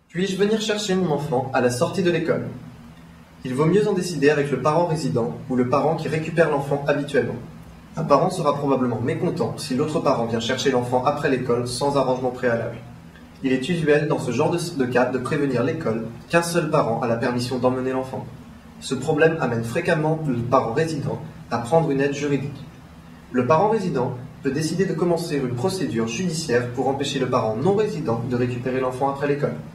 Puis-je venir chercher mon enfant à la sortie de l'école? Il vaut mieux en décider avec le parent résident ou le parent qui récupère l'enfant habituellement. Un parent sera probablement mécontent si l'autre parent vient chercher l'enfant après l'école sans arrangement préalable. Il est usuel dans ce genre de cas de prévenir l'école qu'un seul parent a la permission d'emmener l'enfant. Ce problème amène fréquemment le parent résident à prendre une aide juridique. Le parent résident peut décider de commencer une procédure judiciaire pour empêcher le parent non résident de récupérer l'enfant après l'école.